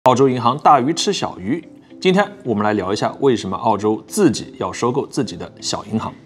澳洲银行大鱼吃小鱼。今天我们来聊一下，为什么澳洲自己要收购自己的小银行。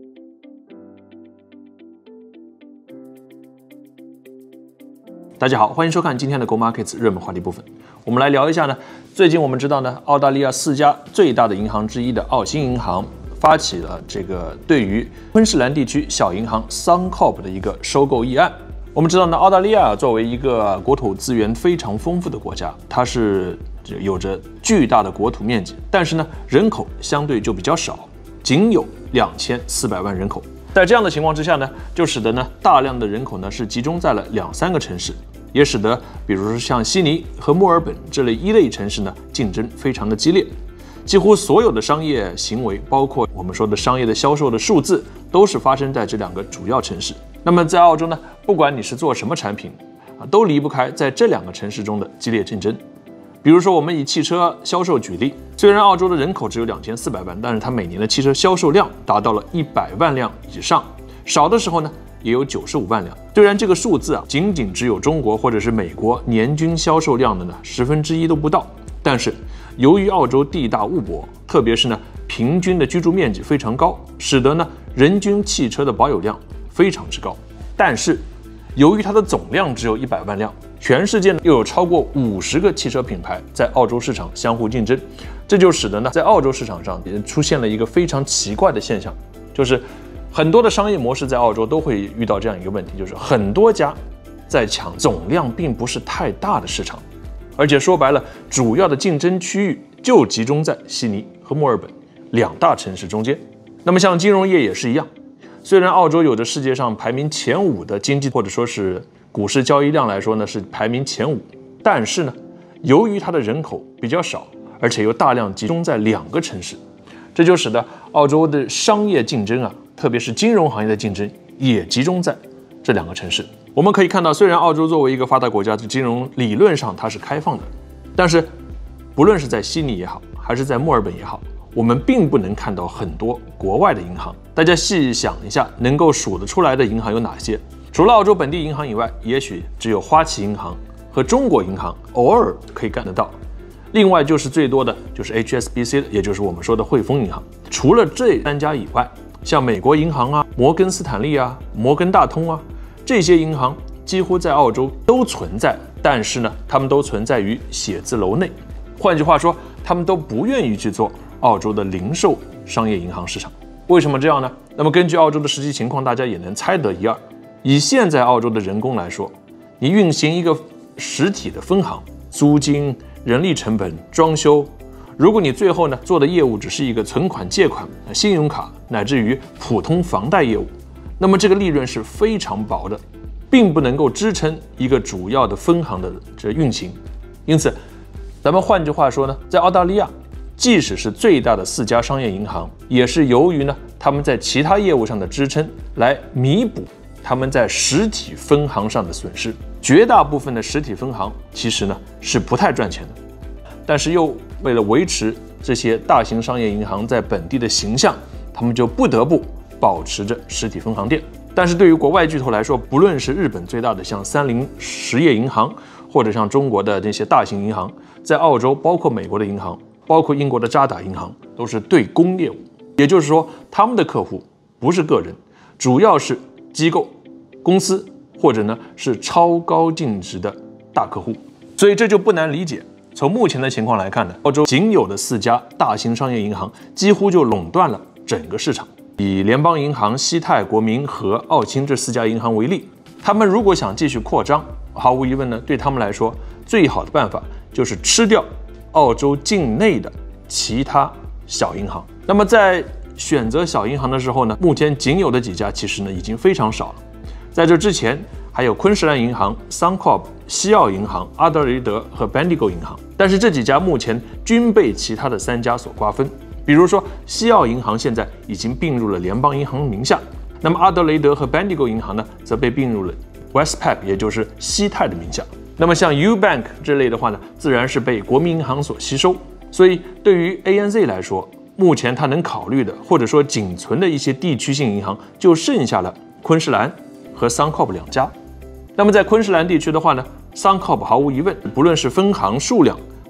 大家好，欢迎收看今天的 Go Markets 热门话题部分。我们来聊一下呢，最近我们知道呢，澳大利亚4家最大的银行之一的澳新银行发起了这个对于昆士兰地区小银行 Suncorp 的一个收购议案。我们知道呢，澳大利亚作为一个国土资源非常丰富的国家，它是有着巨大的国土面积，但是呢，人口相对就比较少，仅有2400万人口。在这样的情况之下呢，就使得呢大量的人口呢是集中在了2-3个城市，也使得比如说像悉尼和墨尔本这类一类城市呢竞争非常的激烈。几乎所有的商业行为，包括我们说的商业的销售的数字，都是发生在这2个主要城市。那么在澳洲呢，不管你是做什么产品都离不开在这2个城市中的激烈竞争。比如说我们以汽车销售举例，虽然澳洲的人口只有2400万，但是它每年的汽车销售量达到了100万辆以上，少的时候呢也有95万辆。虽然这个数字仅仅只有中国或者是美国年均销售量的呢1/10都不到，但是由于澳洲地大物博，特别是呢平均的居住面积非常高，使得呢人均汽车的保有量非常之高。但是由于它的总量只有100万辆，全世界呢又有超过50个汽车品牌在澳洲市场相互竞争，这就使得呢在澳洲市场上也出现了一个非常奇怪的现象，就是很多的商业模式在澳洲都会遇到这样一个问题，就是很多家在抢总量并不是太大的市场，而且说白了，主要的竞争区域就集中在悉尼和墨尔本2大城市中间。那么像金融业也是一样，虽然澳洲有着世界上排名前5的经济或者说是股市交易量来说呢是排名前5，但是呢由于它的人口比较少，而且又大量集中在2个城市，这就使得澳洲的商业竞争特别是金融行业的竞争也集中在这2个城市。我们可以看到，虽然澳洲作为一个发达国家，金融理论上它是开放的，但是不论是在悉尼也好，还是在墨尔本也好，我们并不能看到很多国外的银行。大家细想一下，能够数得出来的银行有哪些？除了澳洲本地银行以外，也许只有花旗银行和中国银行偶尔可以干得到。另外就是最多的就是 HSBC 也就是我们说的汇丰银行。除了这3家以外，像美国银行摩根斯坦利摩根大通这些银行几乎在澳洲都存在，但是呢，他们都存在于写字楼内。换句话说，他们都不愿意去做澳洲的零售商业银行市场。为什么这样呢？那么根据澳洲的实际情况，大家也能猜得一二。以现在澳洲的人工来说，你运行一个实体的分行，租金、人力成本、装修，如果你最后呢做的业务只是一个存款、借款、信用卡，乃至于普通房贷业务，那么这个利润是非常薄的，并不能够支撑一个主要的分行的这运行。因此，咱们换句话说呢，在澳大利亚，即使是最大的4家商业银行，也是由于呢他们在其他业务上的支撑来弥补他们在实体分行上的损失。绝大部分的实体分行其实呢是不太赚钱的，但是又为了维持这些大型商业银行在本地的形象，他们就不得不保持着实体分行店。但是对于国外巨头来说，不论是日本最大的像三菱实业银行，或者像中国的那些大型银行，在澳洲包括美国的银行，包括英国的渣打银行，都是对公业务，也就是说他们的客户不是个人，主要是机构、公司，或者呢是超高净值的大客户。所以这就不难理解，从目前的情况来看呢，澳洲仅有的4家大型商业银行几乎就垄断了整个市场。以联邦银行、西泰、国民和澳新这4家银行为例，他们如果想继续扩张，毫无疑问呢，对他们来说最好的办法就是吃掉澳洲境内的其他小银行。那么在选择小银行的时候呢，目前仅有的几家其实呢已经非常少了。在这之前还有昆士兰银行、Suncorp、西澳银行、阿德雷德和 Bendigo 银行，但是这几家目前均被其他的3家所瓜分。比如说西澳银行现在已经并入了联邦银行名下，那么阿德雷德和 Bendigo 银行呢则被并入了 Westpac 也就是西泰的名下。那么像 UBank 这类的话呢，自然是被国民银行所吸收。所以对于 ANZ 来说，目前它能考虑的或者说仅存的一些地区性银行就剩下了昆士兰和 Suncorp 2家。那么在昆士兰地区的话呢，Suncorp 毫无疑问，不论是分行数量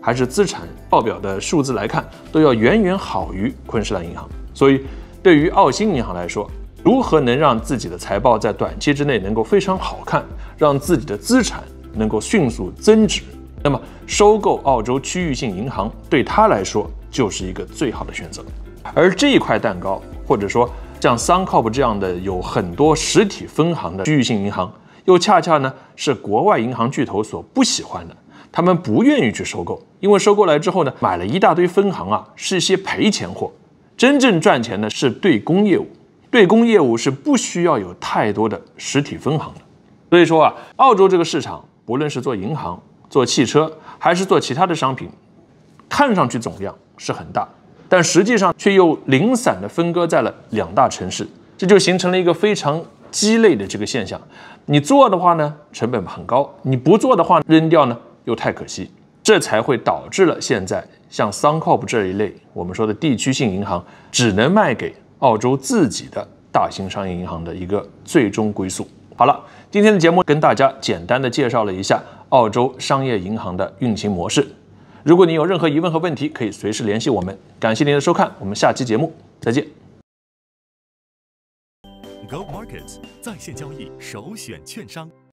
还是资产报表的数字来看，都要远远好于昆士兰银行。所以，对于澳新银行来说，如何能让自己的财报在短期之内能够非常好看，让自己的资产能够迅速增值，那么收购澳洲区域性银行对他来说就是一个最好的选择。而这一块蛋糕，或者说像 Suncorp 这样的有很多实体分行的区域性银行，又恰恰呢是国外银行巨头所不喜欢的，他们不愿意去收购，因为收购来之后呢，买了一大堆分行啊，是一些赔钱货。真正赚钱的是对公业务，对公业务是不需要有太多的实体分行的。所以说啊，澳洲这个市场，不论是做银行、做汽车，还是做其他的商品，看上去总量是很大，但实际上却又零散的分割在了2大城市，这就形成了一个非常鸡肋的这个现象。你做的话呢，成本很高；你不做的话，扔掉呢又太可惜，这才会导致了现在像 Suncorp 这一类我们说的地区性银行，只能卖给澳洲自己的大型商业银行的一个最终归宿。好了，今天的节目跟大家简单的介绍了一下澳洲商业银行的运行模式。如果你有任何疑问和问题，可以随时联系我们。感谢您的收看，我们下期节目再见。 Go Markets 在线交易首选券商。